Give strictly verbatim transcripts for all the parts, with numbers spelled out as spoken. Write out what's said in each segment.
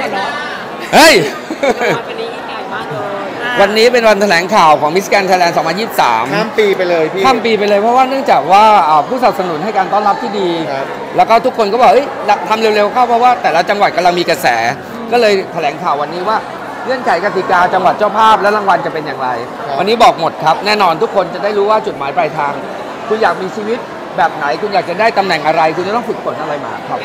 ก่อนเนาะเฮ้ยวันนี้ยิ่งใหญ่มากเลยวันนี้เป็นวันแถลงข่าวของ Miss Grand Thailand สองพันยี่สิบสามข้ามปีไปเลยพี่ข้ามปีไปเลยเพราะว่าเนื่องจากว่าผู้สนับสนุนให้การต้อนรับที่ดีแล้วก็ทุกคนก็บอกเฮ้ยทำเร็วๆเข้าเพราะว่าแต่ละจังหวัดกำลังมีกระแสก็เลยแถลงข่าววันนี้ว่าเงื่อนไขกติกาจังหวัดเจ้าภาพและรางวัลจะเป็นอย่างไรวันนี้บอกหมดครับแน่นอนทุกคนจะได้รู้ว่าจุดหมายปลายทางคุณอยากมีชีวิตแบบไหนคุณอยากจะได้ตำแหน่งอะไรคุณจะต้องฝึกฝนอะไรมาครับ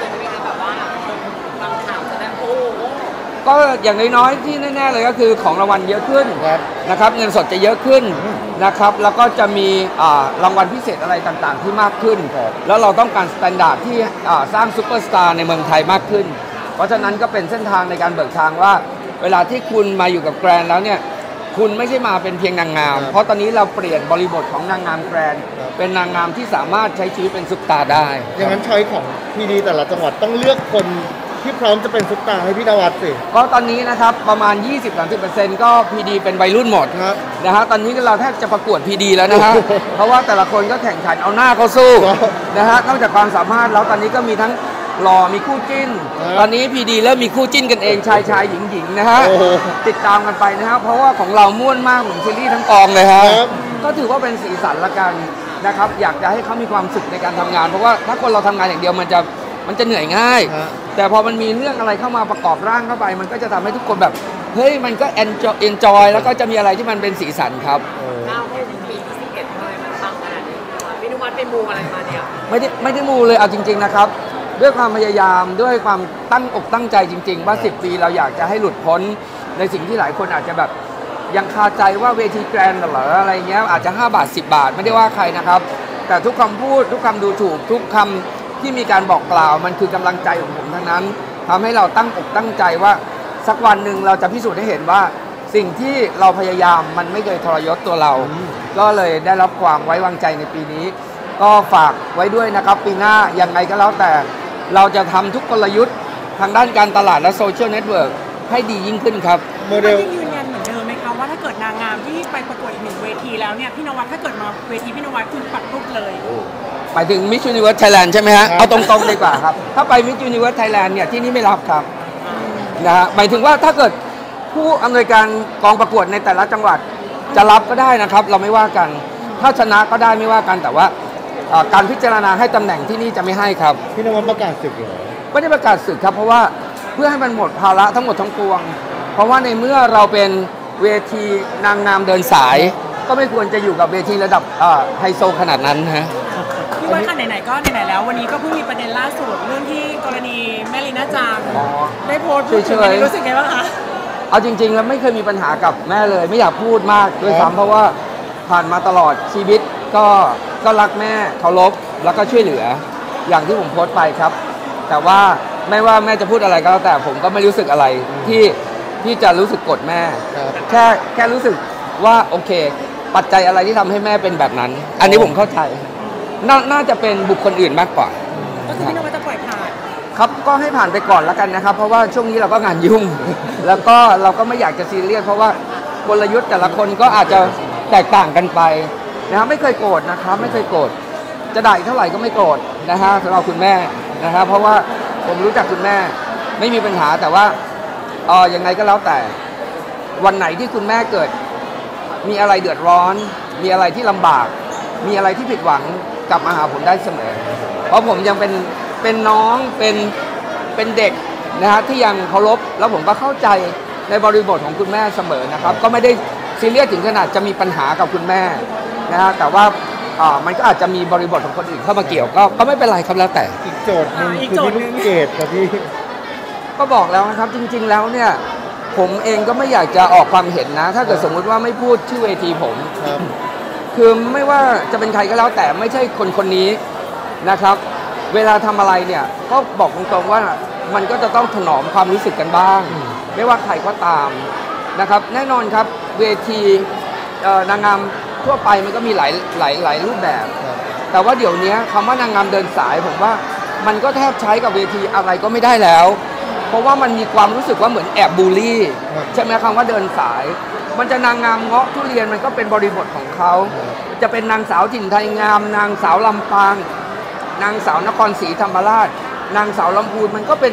ก็อย่างน้อยๆที่แน่ๆเลยก็คือของรางวัลเยอะขึ้นนะครับเงินสดจะเยอะขึ้นนะครับแล้วก็จะมีรางวัลพิเศษอะไรต่างๆที่มากขึ้นแล้วเราต้องการมาตรฐานที่สร้างซูเปอร์สตาร์ในเมืองไทยมากขึ้นเพราะฉะนั้นก็เป็นเส้นทางในการเบิกทางว่าเวลาที่คุณมาอยู่กับแกรนแล้วเนี่ยคุณไม่ใช่มาเป็นเพียงนางงามเพราะตอนนี้เราเปลี่ยนบริบทของนางงามแกรนเป็นนางงามที่สามารถใช้ชีวิตเป็นซุปตาร์ได้อย่างนั้นช้อยของพีดีแต่ละจังหวัดต้องเลือกคนที่พร้อมจะเป็นซุปตาร์ให้พี่นวัดสิก็ตอนนี้นะครับประมาณ ยี่สิบถึงสามสิบเปอร์เซ็นต์ ก็พีดีเป็นวัยรุ่นหมดนะฮะตอนนี้เราแทบจะประกวดพีดีแล้วนะฮะเพราะว่าแต่ละคนก็แข่งขันเอาหน้าเขาสู้นะฮะนอกจากความสามารถแล้วตอนนี้ก็มีทั้งหล่อมีคู่จิ้นตอนนี้พีดีเริ่มมีคู่จิ้นกันเองชายชายหญิงหญิงนะฮะติดตามกันไปนะฮะเพราะว่าของเราม่วนมากเหมือนซีรีส์ทั้งกองเลยฮะก็ถือว่าเป็นสีสันละกันนะครับอยากจะให้เขามีความสุขในการทำงานเพราะว่าถ้าคนเราทำงานอย่างเดียวมันจะมันจะเหนื่อยง่ายแต่พอมันมีเรื่องอะไรเข้ามาประกอบร่างเข้าไปมันก็จะทำให้ทุกคนแบบเฮ้ยมันก็ enjoy enjoy แล้วก็จะมีอะไรที่มันเป็นสีสันครับก้าวเข้าปีที่สิบเอ็ดเลยมันปังขนาดนี้พี่นุวัฒน์ไปมูอะไรมาเนี่ยไม่ได้ไม่ได้มูเลยเอาจริงๆนะครับด้วยความพยายามด้วยความตั้งอกตั้งใจจริงๆว่าสิบปีเราอยากจะให้หลุดพ้นในสิ่งที่หลายคนอาจจะแบบยังคาใจว่าเวทีแกรนด์เหรออะไรเงี้ยอาจจะห้าบาทสิบบาทไม่ได้ว่าใครนะครับแต่ทุกคำพูดทุกคำดูถูกทุกคำที่มีการบอกกล่าวมันคือกำลังใจของผมทั้งนั้นทำให้เราตั้งอกตั้งใจว่าสักวันหนึ่งเราจะพิสูจน์ให้เห็นว่าสิ่งที่เราพยายามมันไม่เคยทรยศตัวเราก็เลยได้รับความไว้วางใจในปีนี้ก็ฝากไว้ด้วยนะครับปีหน้ายังไงก็แล้วแต่เราจะทำทุกกลยุทธ์ทางด้านการตลาดและโซเชียลเน็ตเวิร์กให้ดียิ่งขึ้นครับโมเดลยืนยันเหมือนเดิมไหมคะว่าถ้าเกิดนางงามที่ไปประกวดอีกหนึ่งเวทีแล้วเนี่ยพี่นวัดถ้าเกิดมาเวทีพี่นวัดคุณปักปุ๊บเลยหมายถึง Miss Universe Thailand ใช่ไหมฮะเอาตรงๆดีกว่าครับถ้าไป Miss Universe Thailand เนี่ยที่นี่ไม่รับครับนะฮะหมายถึงว่าถ้าเกิดผู้อำนวยการกองประกวดในแต่ละจังหวัดจะรับก็ได้นะครับเราไม่ว่ากันถ้าชนะก็ได้ไม่ว่ากันแต่ว่าการพิจารณาให้ตำแหน่งที่นี่จะไม่ให้ครับพี่นวัดประกาศศึกเหรอไม่ได้ประกาศศึกครับเพราะว่าเพื่อให้มันหมดภาระทั้งหมดทั้งปวงเพราะว่าในเมื่อเราเป็นเวทีนางงามเดินสายก็ไม่ควรจะอยู่กับเวทีระดับไฮโซขนาดนั้นฮะพี่ว่าค่ะไหนๆก็ไหนๆแล้ววันนี้ก็เพิ่งมีประเด็นล่าสุดเรื่องที่กรณีแม่ลีน่าจังได้โพสต์เฉยๆรู้สึกไงบ้างคะเอาจริงๆแล้วไม่เคยมีปัญหากับแม่เลยไม่อยากพูดมากด้วยซ้ำเพราะว่าผ่านมาตลอดชีวิตก็ก็รักแม่เคารพแล้วก็ช่วยเหลืออย่างที่ผมโพสต์ไปครับแต่ว่าไม่ว่าแม่จะพูดอะไรก็แล้วแต่ผมก็ไม่รู้สึกอะไรที่ที่จะรู้สึกกดแม่แค่แค่รู้สึกว่าโอเคปัจจัยอะไรที่ทำให้แม่เป็นแบบนั้นอันนี้ผมเข้าใจนน่าจะเป็นบุคคลอื่นมากกว่าก็คือพี่นวัดจะปล่อยผ่านครับก็ให้ผ่านไปก่อนแล้วกันนะครับเพราะว่าช่วงนี้เราก็งานยุ่งแล้วก็เราก็ไม่อยากจะซีเรียสเพราะว่ากลยุทธ์แต่ละคนก็อาจจะแตกต่างกันไปนะครับไม่เคยโกรธนะครับไม่เคยโกรธจะด่าเท่าไหร่ก็ไม่โกรธนะฮะสำหรับคุณแม่นะครับเพราะว่าผมรู้จักคุณแม่ไม่มีปัญหาแต่ว่าเออยังไงก็แล้วแต่วันไหนที่คุณแม่เกิดมีอะไรเดือดร้อนมีอะไรที่ลำบากมีอะไรที่ผิดหวังกลับมาหาผมได้เสมอเพราะผมยังเป็นเป็นน้องเป็นเป็นเด็กนะฮะที่ยังเคารพแล้วผมก็เข้าใจในบริบทของคุณแม่เสมอนะครับก็ไม่ได้ซีเรียสถึงขนาดจะมีปัญหากับคุณแม่นะฮะแต่ว่าอ่ามันก็อาจจะมีบริบทของคนอื่นเข้ามาเกี่ยวก็ก็ไม่เป็นไรครับแล้วแต่อีกโจทย์นึงคือพี่ลูกเกดครับพี่ก็บอกแล้วนะครับจริงๆแล้วเนี่ยผมเองก็ไม่อยากจะออกความเห็นนะถ้าเกิดสมมุติว่าไม่พูดชื่อเวทีผมคือไม่ว่าจะเป็นใครก็แล้วแต่ไม่ใช่คนคนนี้นะครับเวลาทำอะไรเนี่ยก็บอกตรงๆว่ามันก็จะต้องถนอมความรู้สึกกันบ้างไม่ว่าใครก็ตามนะครับแน่นอนครับเวทีนางงามทั่วไปมันก็มีหลายหลายหลายรูปแบบแต่ว่าเดี๋ยวนี้คำว่านางงามเดินสายผมว่ามันก็แทบใช้กับเวทีอะไรก็ไม่ได้แล้วเพราะว่ามันมีความรู้สึกว่าเหมือนแอบบูลลี่ใช่ไหมคำว่าเดินสายมันจะนางงามเงาะทุเรียนมันก็เป็นบริบทของเขาจะเป็นนางสาวถิ่นไทยงามนางสาวลำปางนางสาวนครศรีธรรมราชนางสาวลำพูนมันก็เป็น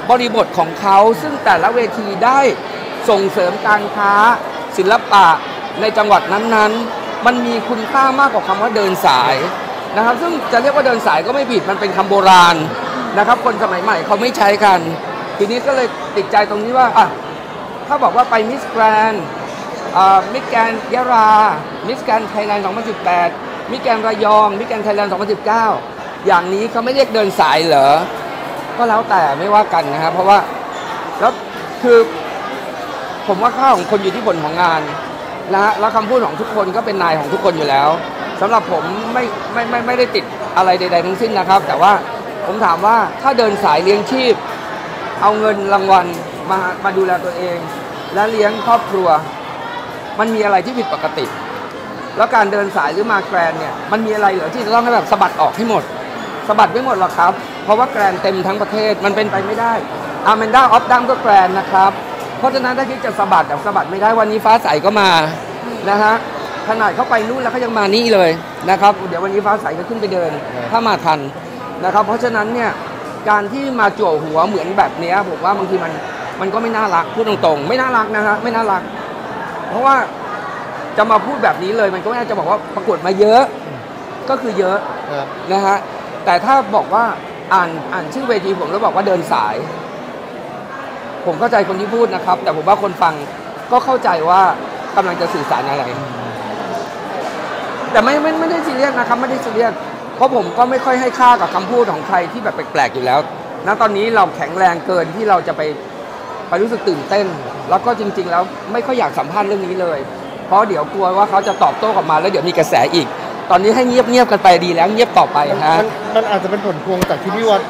บริบทของเขาซึ่งแต่ละเวทีได้ส่งเสริมการค้าศิลปะในจังหวัดนั้นๆมันมีคุณค่ามากกว่าคำว่าเดินสายนะครับซึ่งจะเรียกว่าเดินสายก็ไม่ผิดมันเป็นคำโบราณนะครับคนสมัยใหม่เขาไม่ใช้กันทีนี้ก็เลยติดใจตรงนี้ว่าอ่ะถ้าบอกว่าไปมิสแกรนด์มิสแกรนด์ยะรามิสแกรนด์ไทยแลนด์สองพันสิบแปดมิสแกรนด์ระยองมิสแกรนด์ไทยแลนด์สองพันสิบเก้าอย่างนี้เขาไม่เรียกเดินสายเหรอก็แล้วแต่ไม่ว่ากันนะครับเพราะว่าแล้วคือผมว่าค่าของคนอยู่ที่ผลของงานนะฮะแล้วคำพูดของทุกคนก็เป็นนายของทุกคนอยู่แล้วสำหรับผมไม่ไม่ไม่ไม่ได้ติดอะไรใดๆทั้งสิ้นนะครับแต่ว่าผมถามว่าถ้าเดินสายเลี้ยงชีพเอาเงินรางวัลมามาดูแลตัวเองและเลี้ยงครอบครัวมันมีอะไรที่ผิดปกติแล้วการเดินสายหรือมาแกรนเนี่ยมันมีอะไรเหรอที่จะต้องให้แบบสะบัดออกให้หมดสะบัดไม่หมดหรอกครับเพราะว่าแกรนเต็มทั้งประเทศมันเป็นไปไม่ได้อาแมนด้าออฟดัมก็แกรนนะครับเพราะฉะนั้นถ้าคิดจะสะบัดแต่สะบัดไม่ได้วันนี้ฟ้าใสก็มานะฮะขนาดเขาไปนู่นแล้วเขายังมานี่เลยนะครับเดี๋ยววันนี้ฟ้าใสก็ขึ้นไปเดินถ้ามาทันนะครับเพราะฉะนั้นเนี่ยการที่มาจั่วหัวเหมือนแบบนี้ผมว่าบางทีมันมันก็ไม่น่ารักพูดตรงๆไม่น่ารักนะฮะไม่น่ารักเพราะว่าจะมาพูดแบบนี้เลยมันก็ไม่น่าจะบอกว่าประกวดมาเยอะก็คือเยอะนะฮะแต่ถ้าบอกว่าอ่านอ่านชื่อเวทีผมแล้วบอกว่าเดินสายผมเข้าใจคนที่พูดนะครับแต่ผมว่าคนฟังก็เข้าใจว่ากำลังจะสื่อสารอะไรแต่ไม่ไม่ไม่ได้ซีเรียสนะครับไม่ได้ซีเรียสเพราะผมก็ไม่ค่อยให้ค่ากับคำพูดของใครที่แบบแปลกๆอยู่แล้วณตอนนี้เราแข็งแรงเกินที่เราจะไปไปรู้สึกตื่นเต้นแล้วก็จริงๆแล้วไม่ค่อยอยากสัมภาษณ์เรื่องนี้เลยเพราะเดี๋ยวกลัวว่าเขาจะตอบโต้กลับมาแล้วเดี๋ยวมีกระแสอีกตอนนี้ให้เงียบๆกันไปดีแล้วเงียบต่อไปฮะมันมันอาจจะเป็นผลพวงจากที่พี่วัด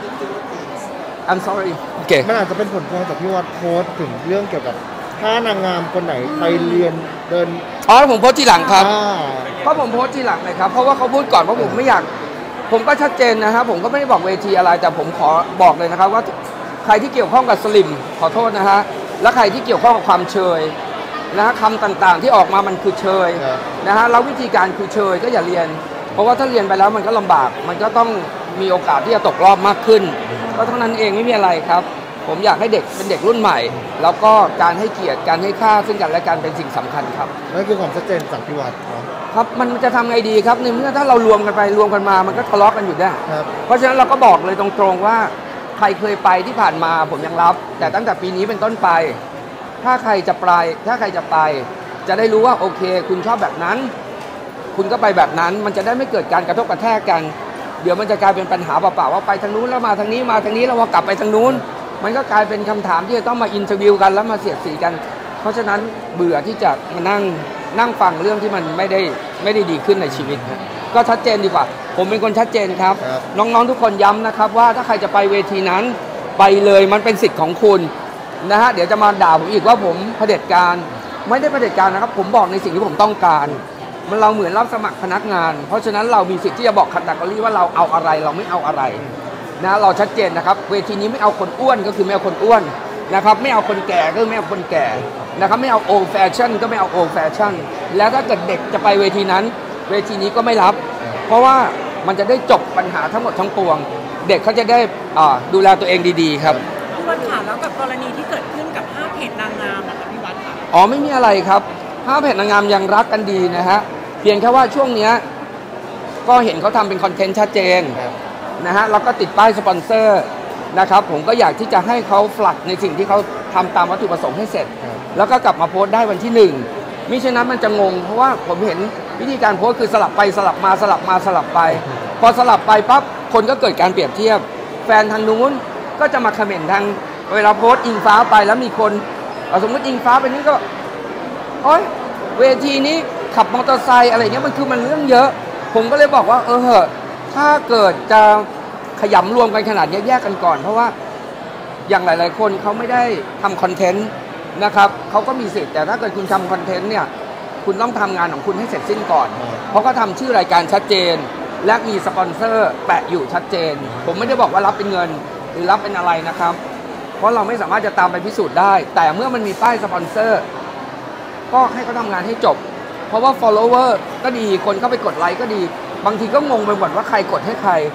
I'm sorry โอเคมันอาจจะเป็นผลพวงจากพี่วัดโพสต์ถึงเรื่องเกี่ยวกับถ้านางงามคนไหนไปเรียนเดินอ๋อผมโพสต์ทีหลังครับเพราะผมโพสต์ทีหลังเลยครับเพราะว่าเขาพูดก่อนเพราะผมไม่อยากผมก็ชัดเจนนะครับผมก็ไม่ได้บอกเวทีอะไรแต่ผมขอบอกเลยนะครับว่าใครที่เกี่ยวข้องกับสลิมขอโทษนะฮะและใครที่เกี่ยวข้องกับความเชยนะฮะคำต่างๆที่ออกมามันคือเชยนะฮะแล้ววิธีการคือเชยก็อย่าเรียนเพราะว่าถ้าเรียนไปแล้วมันก็ลำบากมันก็ต้องมีโอกาสที่จะตกรอบมากขึ้นก็เท่านั้นเองไม่มีอะไรครับผมอยากให้เด็กเป็นเด็กรุ่นใหม่แล้วก็การให้เกียรติการให้ค่าซึ่งกันและกันเป็นสิ่งสำคัญครับนั่นคือความชัดเจนจากพี่วัดครับมันจะทำไงดีครับในเมื่อถ้าเรารวมกันไปรวมกันมามันก็ทะเลาะกันอยู่ได้เพราะฉะนั้นเราก็บอกเลยตรงๆว่าใครเคยไปที่ผ่านมาผมยังรับแต่ตั้งแต่ปีนี้เป็นต้นไปถ้าใครจะไปถ้าใครจะไปจะได้รู้ว่าโอเคคุณชอบแบบนั้นคุณก็ไปแบบนั้นมันจะได้ไม่เกิดการกระทบกระแทกกันเดี๋ยวมันจะกลายเป็นปัญหาเปล่าๆว่าไปทางนู้นแล้วมาทางนี้มาทางนี้แล้วว่ากลับไปทางนู้นมันก็กลายเป็นคำถามที่จะต้องมาอินเทอร์วิวกันแล้วมาเสียดสีกันเพราะฉะนั้นเบื่อที่จะมานั่งนั่งฟังเรื่องที่มันไม่ได้ไม่ได้ดีขึ้นในชีวิตก็ชัดเจนดีกว่าผมเป็นคนชัดเจนครับน้องๆทุกคนย้ำนะครับว่าถ้าใครจะไปเวทีนั้นไปเลยมันเป็นสิทธิ์ของคุณนะฮะเดี๋ยวจะมาด่าผมอีกว่าผมเผด็จการไม่ได้เผด็จการนะครับผมบอกในสิ่งที่ผมต้องการมันเราเหมือนรับสมัครพนักงานเพราะฉะนั้นเรามีสิทธิ์ที่จะบอกคัตกรีว่าเราเอาอะไรเราไม่เอาอะไรนะเราชัดเจนนะครับเวทีนี้ไม่เอาคนอ้วนก็คือไม่เอาคนอ้วนนะครับไม่เอาคนแก่ก็ไม่เอาคนแก่นะครับไม่เอาโอแฟชั่นก็ไม่เอาโอแฟชั่นแล้วถ้าเกิดเด็กจะไปเวทีนั้นเวทีนี้ก็ไม่รับเพราะว่ามันจะได้จบปัญหาทั้งหมดทั้งปวงเด็กเขาจะได้ดูแลตัวเองดีๆครับพี่วัดค่ะแล้วกับกรณีที่เกิดขึ้นกับห้าเพจนางงามอะค่ะพี่วัดค่ะอ๋อไม่มีอะไรครับห้าเพจนางงามยังรักกันดีนะฮะเพียงแค่ว่าช่วงนี้ก็เห็นเขาทำเป็นคอนเทนต์ชัดเจนนะฮะแล้วก็ติดป้ายสปอนเซอร์นะครับผมก็อยากที่จะให้เขาฝลักในสิ่งที่เขาทำตามวัตถุประสงค์ให้เสร็จแล้วก็กลับมาโพสต์ได้วันที่หนึ่งมิฉะนั้นมันจะงงเพราะว่าผมเห็นวิธีการโพสต์คือสลับไปสลับมาสลับมาสลับไปพอสลับไปปั๊บคนก็เกิดการเปรียบเทียบแฟนทางนู้นก็จะมาคอมเมนต์ทางเวลาโพสต์อิงฟ้าไปแล้วมีคนสมมติอิงฟ้าไปนี้ก็โอ๊ยเวทีนี้ขับมอเตอร์ไซค์อะไรเงี้ยมันคือมันเรื่องเยอะผมก็เลยบอกว่าเออเหอะถ้าเกิดจะขยำรวมกันขนาดนี้แยกกันก่อนเพราะว่าอย่างหลายๆคนเขาไม่ได้ทำคอนเทนต์นะครับเขาก็มีสิทธิ์แต่ถ้าเกิดคุณทำคอนเทนต์เนี่ยคุณต้องทำงานของคุณให้เสร็จสิ้นก่อนเพราะก็ทำชื่อรายการชัดเจนและมีสปอนเซอร์แปะอยู่ชัดเจนผมไม่ได้บอกว่ารับเป็นเงินหรือรับเป็นอะไรนะครับเพราะเราไม่สามารถจะตามไปพิสูจน์ได้แต่เมื่อมันมีป้ายสปอนเซอร์ก็ให้เขาทำงานให้จบเพราะว่า follower ก็ดีคนเข้าไปกดไลค์ก็ดีบางทีก็งงไปหมดว่าใครกดให้ใคร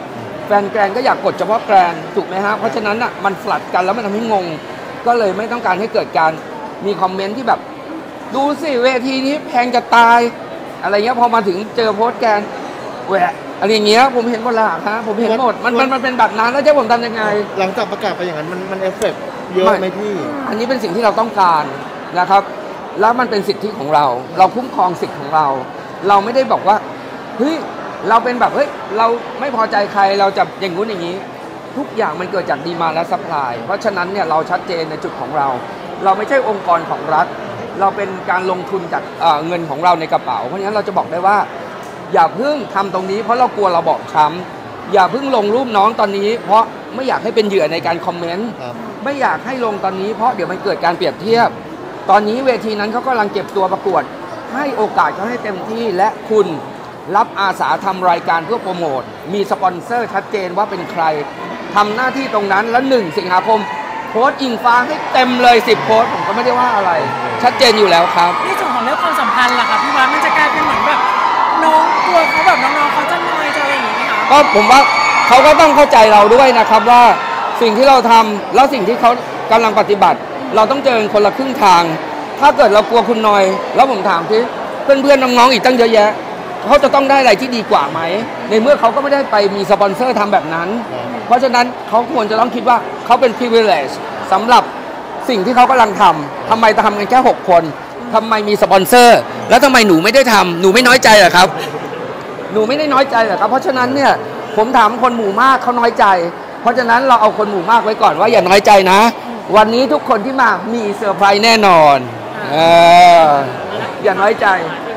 แฟนแกรนก็อยากกดเฉพาะแกรนถูกไหมฮะเพราะฉะนั้นอ่ะมันสลัดกันแล้วมันทำให้งงก็เลยไม่ต้องการให้เกิดการมีคอมเมนต์ที่แบบดูสิเวทีนี้แพงจะตายอะไรเงี้ยพอมาถึงเจอโพสต์แกรนแหวะอะไรอย่างเงี้ยผมเห็นหมดละฮะผมเห็นหมดมันมันมันเป็นแบบนั้นแล้วจะผมทำยังไงหลังจากประกาศไปอย่างนั้นมันมันเอฟเฟกต์เยอะไหมพี่อันนี้เป็นสิ่งที่เราต้องการนะครับแล้วมันเป็นสิทธิของเราเราคุ้มครองสิทธิของเราเราไม่ได้บอกว่าเฮ้ยเราเป็นแบบเฮ้ยเราไม่พอใจใครเราจะอย่างงู้นอย่างนี้ทุกอย่างมันเกิดจากดีมานด์และซัพพลายเพราะฉะนั้นเนี่ยเราชัดเจนในจุดของเราเราไม่ใช่องค์กรของรัฐเราเป็นการลงทุนจาก เอ่อ เงินของเราในกระเป๋าเพราะฉะนั้นเราจะบอกได้ว่าอย่าเพิ่งทำตรงนี้เพราะเรากลัวเราบอบช้ำอย่าเพิ่งลงรูปน้องตอนนี้เพราะไม่อยากให้เป็นเหยื่อในการคอมเมนต์ไม่อยากให้ลงตอนนี้เพราะเดี๋ยวมันเกิดการเปรียบเทียบตอนนี้เวทีนั้นเขากำลังเก็บตัวประกวดให้โอกาสเขาให้เต็มที่และคุณรับอาสาทำรายการเพื่อโปรโมทมีสปอนเซอร์ชัดเจนว่าเป็นใครทำหน้าที่ตรงนั้นแล้วหนึ่งสิงหาคมโพสต์อิงฟ้าให้เต็มเลยสิบโพสต์ผมก็ไม่ได้ว่าอะไรชัดเจนอยู่แล้วครับในส่วนของเรื่องความสัมพันธ์ล่ะครับพี่วัดมันจะกลายเป็นเหมือนแบบน้องกลัวเขาแบบน้องๆเขาจะน้อยจะอะไรอย่างนี้ไหมคะก็ผมว่าเขาก็ต้องเข้าใจเราด้วยนะครับว่าสิ่งที่เราทำแล้วสิ่งที่เขากำลังปฏิบัติเราต้องเจอคนละครึ่งทางถ้าเกิดเรากลัวคุณน้อยแล้วผมถามที่เพื่อนๆน้องๆอีกตั้งเยอะแยะเขาจะต้องได้อะไรที่ดีกว่าไหมในเมื่อเขาก็ไม่ได้ไปมีสปอนเซอร์ทำแบบนั้นเพราะฉะนั้นเขาควรจะต้องคิดว่าเขาเป็น privilege สำหรับสิ่งที่เขากำลังทำทำไมทำกันแค่หกคนทำไมมีสปอนเซอร์แล้วทำไมหนูไม่ได้ทำหนูไม่น้อยใจเหรอครับหนูไม่ได้น้อยใจเหรอครับเพราะฉะนั้นเนี่ยผมถามคนหมู่มากเขาน้อยใจเพราะฉะนั้นเราเอาคนหมู่มากไว้ก่อนว่าอย่าน้อยใจนะวันนี้ทุกคนที่มามีเซอร์ไพรส์แน่นอนเอออย่าน้อยใจ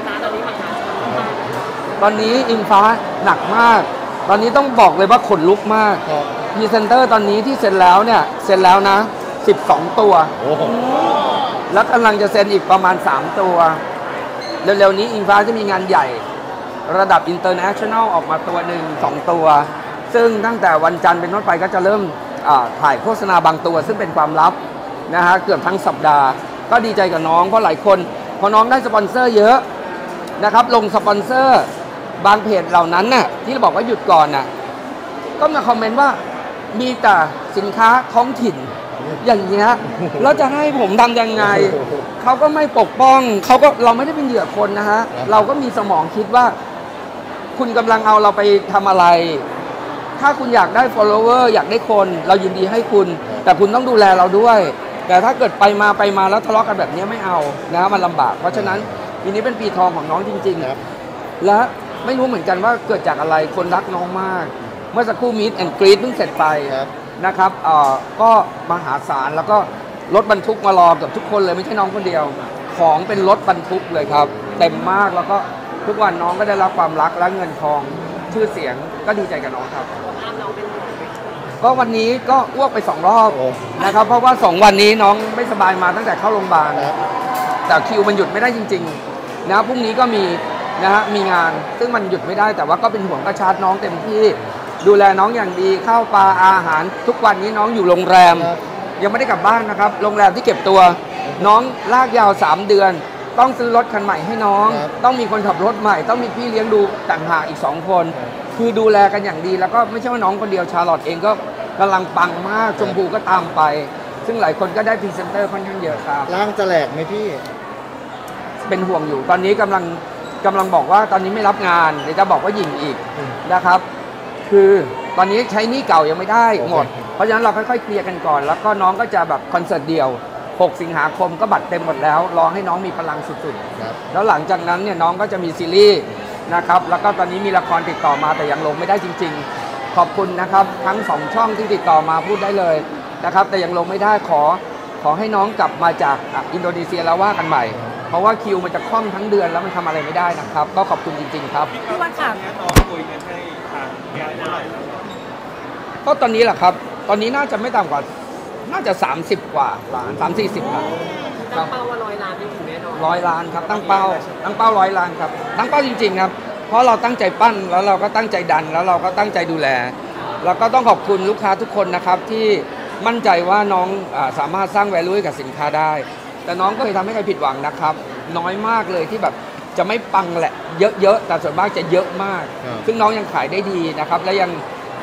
ตอนนี้อิงฟ้าหนักมากตอนนี้ต้องบอกเลยว่าขนลุกมากพรีเซนเตอร์ตอนนี้ที่เซ็นแล้วเนี่ยเซ็นแล้วนะสิบสองตัวแล้วกำลังจะเซ็นอีกประมาณสามตัวเร็วๆนี้อิงฟ้าจะมีงานใหญ่ระดับอินเตอร์เนชั่นแนลออกมาตัวหนึ่งสองตัวซึ่งตั้งแต่วันจันทร์เป็นต้นไปก็จะเริ่มถ่ายโฆษณาบางตัวซึ่งเป็นความลับนะฮะเกือบทั้งสัปดาห์ก็ดีใจกับน้องเพราะหลายคนพอน้องได้สปอนเซอร์เยอะนะครับลงสปอนเซอร์บางเพจเหล่านั้นน่ะที่เราบอกว่าหยุดก่อนน่ะก็มาคอมเมนต์ว่ามีแต่สินค้าท้องถิ่นอย่างเงี้ยแล้วจะให้ผมทำยังไงเขาก็ไม่ปกป้องเขาก็เราไม่ได้เป็นเหยื่อคนนะฮะเราก็มีสมองคิดว่าคุณกำลังเอาเราไปทำอะไรถ้าคุณอยากได้ follower อยากได้คนเรายินดีให้คุณแต่คุณต้องดูแลเราด้วยแต่ถ้าเกิดไปมาไปมาแล้วทะเลาะกันแบบนี้ไม่เอานะมันลำบากเพราะฉะนั้นปีนี้เป็นปีทองของน้องจริงๆและไม่รู้เหมือนกันว่าเกิดจากอะไรคนรักน้องมากเมื่อสักครู่มีดแอนด์กรีดเพิ่งเสร็จไปนะครับเอ่อก็มหาศาลแล้วก็รถบรรทุกมารอกับทุกคนเลยไม่ใช่น้องคนเดียวของเป็นรถบรรทุกเลยครับเต็มมากแล้วก็ทุกวันน้องก็ได้รับความรักและเงินทองชื่อเสียงก็ดีใจกับน้องครับก็วันนี้ก็อ้วกไปสองรอบนะครับเพราะว่าสองวันนี้น้องไม่สบายมาตั้งแต่เข้าโรงพยาบาลแต่คิวมันหยุดไม่ได้จริงๆนะพรุ่งนี้ก็มีนะฮะมีงานซึ่งมันหยุดไม่ได้แต่ว่าก็เป็นห่วงกระชาร์จน้องเต็มที่ดูแลน้องอย่างดีข้าวปลาอาหารทุกวันนี้น้องอยู่โรงแรมยังไม่ได้กลับบ้านนะครับโรงแรมที่เก็บตัวน้องลากยาวสามเดือนต้องซื้อรถคันใหม่ให้น้องต้องมีคนขับรถใหม่ต้องมีพี่เลี้ยงดูต่างหากอีกสองคนคือดูแลกันอย่างดีแล้วก็ไม่ใช่ว่าน้องคนเดียวชาลอตเองก็กำลังปังมากชมพูก็ตามไปซึ่งหลายคนก็ได้พรีเซนเตอร์ค่อนข้างเยอะครับร่างจะแหลกไหมพี่เป็นห่วงอยู่ตอนนี้กำลังกำลังบอกว่าตอนนี้ไม่รับงานเดี๋ยวจะบอกว่าหยิงอีกนะครับคือตอนนี้ใช้หนี้เก่ายังไม่ได้หมดเพราะฉะนั้นเราค่อยๆเคลียร์กันก่อนแล้วก็น้องก็จะแบบคอนเสิร์ตเดียวหกสิงหาคมก็บัตรเต็มหมดแล้วรอให้น้องมีพลังสุดๆแล้วหลังจากนั้นเนี่ยน้องก็จะมีซีรีส์นะครับแล้วก็ตอนนี้มีละครติดต่อมาแต่ยังลงไม่ได้จริงๆขอบคุณนะครับทั้งสองช่องที่ติดต่อมาพูดได้เลยนะครับแต่ยังลงไม่ได้ขอขอให้น้องกลับมาจากอินโดนีเซียแล้วว่ากันใหม่เพราะว่าคิวมันจะคล่อมทั้งเดือนแล้วมันทำอะไรไม่ได้นะครับก็ขอบคุณจริงๆครับพี่วันค่ะน้องคุยกันให้ทางแก้เท่าไหร่ก็ตอนนี้แหละครับตอนนี้น่าจะไม่ต่ำกว่าน่าจะสามสิบกว่าล้านสามสี่สิบล้านตั้งเป้าว่าร้อยล้านนี่ถึงแน่นอนร้อยล้านครับตั้งเป้าตั้งเป้าร้อยล้านครับตั้งเป้าจริงๆครับเพราะเราตั้งใจปั้นแล้วเราก็ตั้งใจดันแล้วเราก็ตั้งใจดูแลแล้วก็ต้องขอบคุณลูกค้าทุกคนนะครับที่มั่นใจว่าน้องสามารถสร้าง value ให้กับสินค้าได้แต่น้องก็เคยทำให้ใครผิดหวังนะครับน้อยมากเลยที่แบบจะไม่ปังแหละเยอะๆแต่ส่วนมากจะเยอะมากซึ่งน้องยังขายได้ดีนะครับและยัง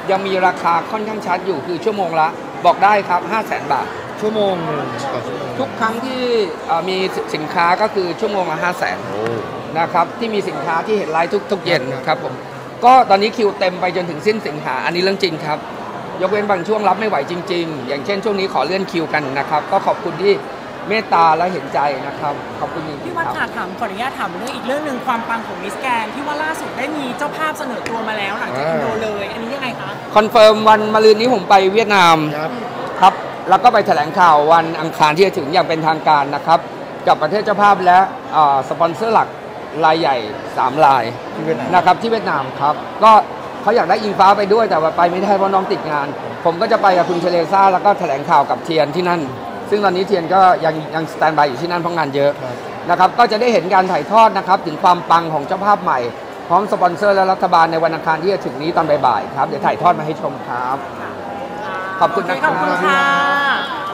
ยังมีราคาค่อนข้างชัดอยู่คือชั่วโมงละบอกได้ครับ ห้าแสน บาทชั่วโมงหนึ่งต่อชั่วโมงทุกครั้งที่เอ่อมีสินค้าก็คือชั่วโมงละ ห้าแสนโอ้นะครับที่มีสินค้าที่เห็นไลฟ์ทุกทุกเย็นครับผมก็ตอนนี้คิวเต็มไปจนถึงสิ้นสิงหาอันนี้เรื่องจริงครับยกเว้นบางช่วงรับไม่ไหวจริงๆอย่างเช่นช่วงนี้ขอเลื่อนคิวกันนะครับก็ขอบคุณที่เมตตาและเห็นใจนะครับขอบคุณจริพี่งๆวัดครับค่ะถามขออนุญาตถามเรื่องอีกเรื่องหนึ่งความปังของมิสแกรนด์ที่ว่าล่าสุดได้มีเจ้าภาพเสนอตัวมาแล้วหลังจากอินโดเลย อันนี้ยังไงคะคอนเฟิร์มวันมะรืนนี้ผมไปเวียดนามครับครับแล้วก็ไปแถลงข่าววันอังคารที่จะถึงอย่างเป็นทางการนะครับกับประเทศเจ้าภาพและเอ่อสปอนเซอร์หลักรายใหญ่สามรายที่เวียดนามนะครับที่เวียดนามครับก็เขาอยากได้อิงฟ้าไปด้วยแต่ว่าไปไม่ได้เพราะน้องติดงาน ผมก็จะไปกับคุณเทเลซ่าแล้วก็แถลงข่าวกับเทียนที่นั่น ซึ่งตอนนี้เทียนก็ยังยังสแตนบายอยู่ที่นั่นเพราะงานเยอะครับนะครับก็จะได้เห็นการถ่ายทอดนะครับถึงความปังของเจ้าภาพใหม่พร้อมสปอนเซอร์และรัฐบาลในวันอังคารที่จะถึงนี้ตอนบ่ายๆครับเดี๋ยวถ่ายทอดมาให้ชมครับ ขอบคุณนะครับขอบคุณค่ะ